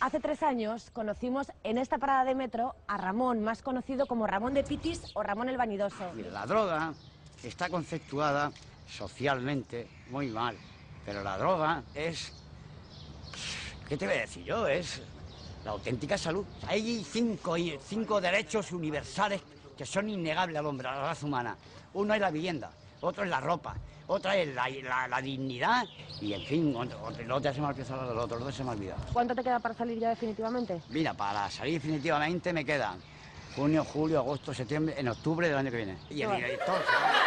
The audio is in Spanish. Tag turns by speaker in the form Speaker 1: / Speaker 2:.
Speaker 1: Hace 3 años conocimos en esta parada de metro a Ramón, más conocido como Ramón de Pitis o Ramón el Vanidoso.
Speaker 2: Mira, la droga está conceptuada socialmente muy mal, pero la droga es... ¿Qué te voy a decir yo? Es la auténtica salud. Hay cinco derechos universales que son innegables al hombre, a la raza humana. Uno es la vivienda, otro es la ropa, otra es la dignidad y, en fin, otro se me ha olvidado, los otros se me ha olvidado.
Speaker 1: ¿Cuánto te queda para salir ya definitivamente?
Speaker 2: Mira, para salir definitivamente me quedan junio, julio, agosto, septiembre, en octubre del año que viene. Y el director...